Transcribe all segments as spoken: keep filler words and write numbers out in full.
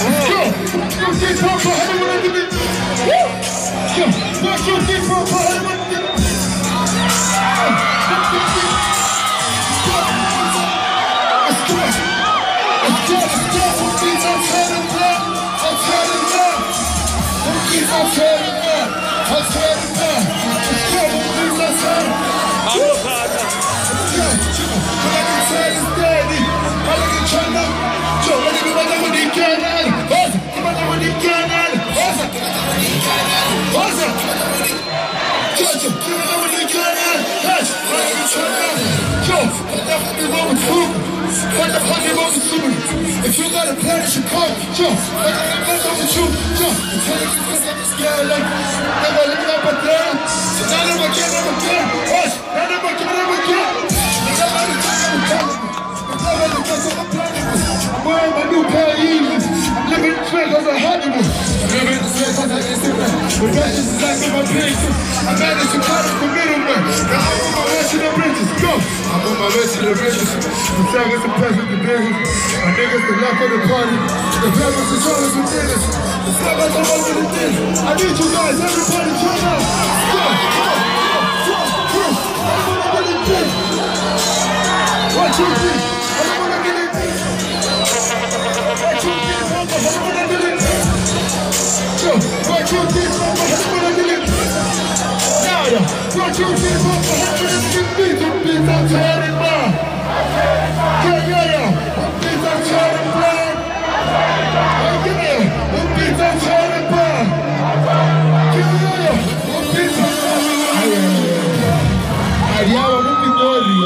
If you got a plan, it should come. Yo, I got a plan with you. Yo, until it gets up, it's scary. Like, never look up at them. So now never get, never get. Watch, now never get, never get. Never let it get, never get. Never let it get, never get. I'm wearing my new pair of Yeezys. I'm living the track as a Hollywood. I'm living the track as an Instagram. The best is like in my pictures. I managed to cut it from middleman. Now I'm on my way to the bridges. Go. I'm on my way to the bridges. The track is the best with the business. My niggas the luck of the party. The parents is always with dinners. The stuff like I'm over the dinner. I need you guys, everybody turn up. Go, go, go, go, go. I don't wanna get it big. One, two, three. I don't wanna get it big. One, two, three, four, I don't wanna get it big. Go, one, two, three, four, I don't wanna get it big. Now, one, two, three, four, I don't wanna get it big. Some beats I'm turning now. Yeah, yeah, yeah. I'm turning blood. Oh yeah, one beat I'm turning blood. Yeah, yeah, one beat I'm turning blood. Andiamo tutti fuori.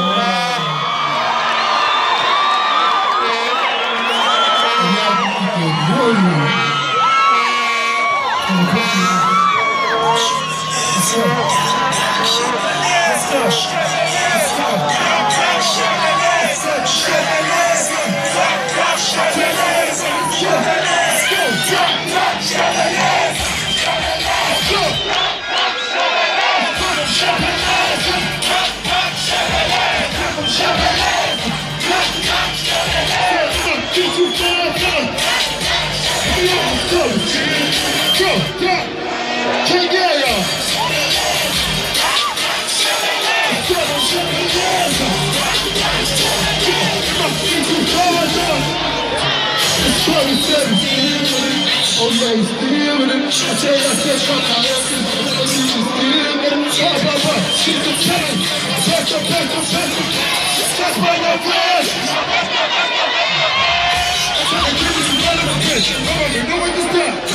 Andiamo tutti fuori. Let's go. Let's go. Let's go. Oh yeah, he's still with it. I tell you, I said, fuck how else is it? He's still with it. Blah, blah, blah. She's the chain. Back up, back up, back up. That's my love, man. I'm trying to give you some relevant bitch. Come on, you know what this is?